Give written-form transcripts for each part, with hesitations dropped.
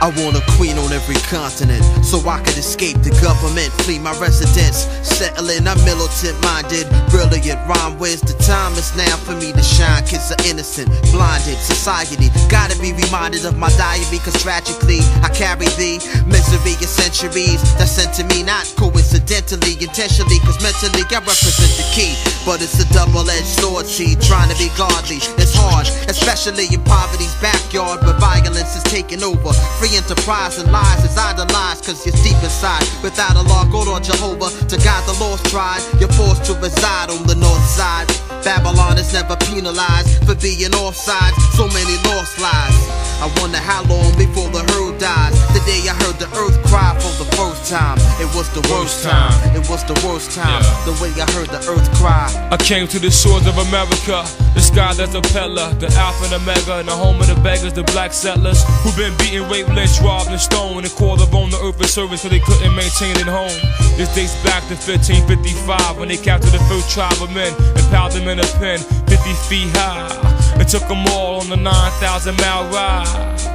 I want a queen on every continent, so I could escape the government, flee my residence, settle in. I'm militant minded, brilliant rhyme. Where's the time? It's now for me to shine. Kids are innocent, blinded. Society gotta be reminded of my diary, cause tragically I carry the misery of centuries that's sent to me, not coincidentally, intentionally, cause mentally I represent the key. But it's a double-edged sword, see, trying to be godly. It's hard, especially in poverty's backyard, where violence is taking over. Free enterprise and lies is idolized, cause you're deep inside. Without a law, God or Jehovah to guide the lost tribe, you're forced to reside on the north side. Babylon is never penalized for being offside. So many lost lives. I wonder how long before the herd dies. The day I heard the earth cry for the first time, it was the worst time. It was the worst time. The way I heard the earth cry. I came to the shores of America, the sky that's a pillar, the Alpha and Omega, and the home of the beggars, the black settlers, who've been beaten, raped, lynched, robbed, and stoned, and called upon the earth for service, so they couldn't maintain it home. This dates back to 1555, when they captured the first tribe of men and piled them in a pen 50 feet high, and took them all on the 9,000-mile ride,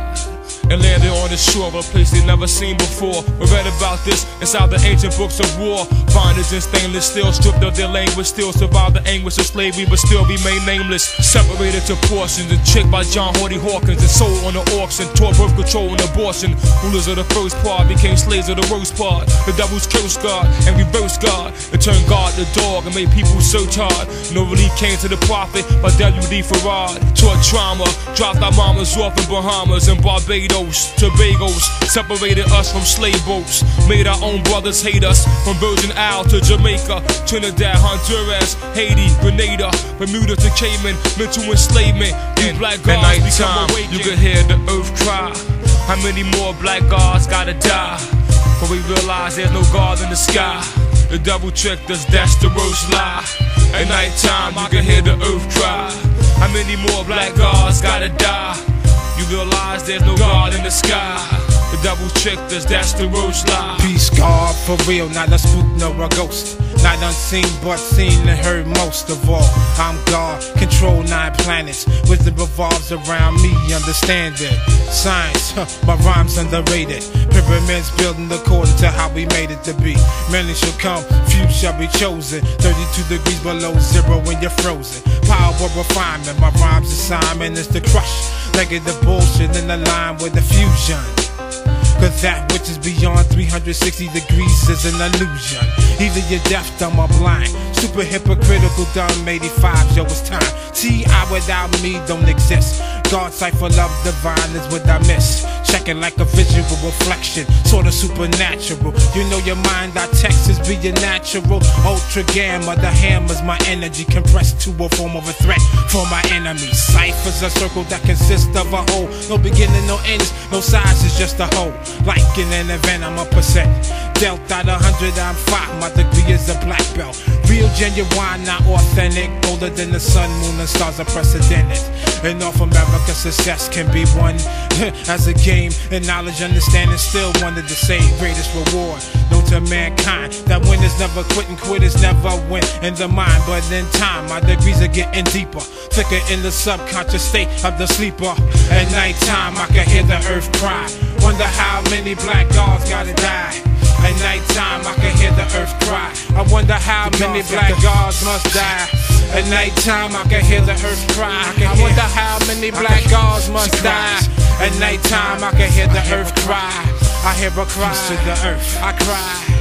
and landed on the shore of a place they'd never seen before. We read about this inside the ancient books of war. Finders in stainless steel, stripped of their language, still survived the anguish of slavery, but still remain nameless. Separated to portions and tricked by John Horty Hawkins, and sold on the auction, taught birth control and abortion. Rulers of the first part became slaves of the worst part. The devils cursed God and reversed God, and turned God to dog and made people search hard. No relief came to the prophet by W.D. Farad. Taught trauma, dropped our mamas off in Bahamas and Barbados. Tobagos separated us from slave boats, made our own brothers hate us. From Virgin Isle to Jamaica, Trinidad, Honduras, Haiti, Grenada, Bermuda to Cayman, mental enslavement. You black gods become awakened. You could hear the earth cry. How many more black gods gotta die? But we realize there's no God in the sky. The devil tricked us, that's the worst lie. At nighttime you can hear the earth cry. How many more black gods gotta die? You realize there's no God in the sky. The devil tricked us, that's the worst lie. Peace, God, for real, not a spook nor a ghost. Not unseen, but seen and heard most of all. I'm God, control 9 planets. Wisdom revolves around me, understand it. Science, my rhymes underrated. Pyramids building according to how we made it to be. Many shall come, few shall be chosen. 32 degrees below zero when you're frozen. Power of refinement, my rhymes assignment is to crush negative bullshit in the line with the fusion. Cause that which is beyond 360 degrees is an illusion. Either you're deaf, dumb, or blind. Super hypocritical, dumb, 85, yo, it's time. T.I. without me don't exist. God's sight for love divine is what I miss. Checking like a visual reflection, sorta supernatural. You know your mind, our text is being natural. Ultra gamma, the hammer's my energy, compressed to a form of a threat for my enemies. Cypher's a circle that consists of a whole. No beginning, no ends, no size, is just a whole. Like in an event, I'm a percent. Dealt out 100, I'm 5, my degree is a black belt. Real, genuine, not authentic. Older than the sun, moon, and stars are precedented. In North America, success can be won as a game, and knowledge, understanding, still one of the same greatest reward known to mankind. That winners never quit and quitters never win in the mind. But in time, my degrees are getting deeper, thicker in the subconscious state of the sleeper. At nighttime, I can hear the earth cry. Wonder how many black gods gotta die. At nighttime, I can hear the earth cry. I wonder how many black gods must die. At nighttime, I can hear the earth cry. I wonder how many black gods must die. At nighttime, I can hear the earth cry. I hear a cry to the earth. I cry.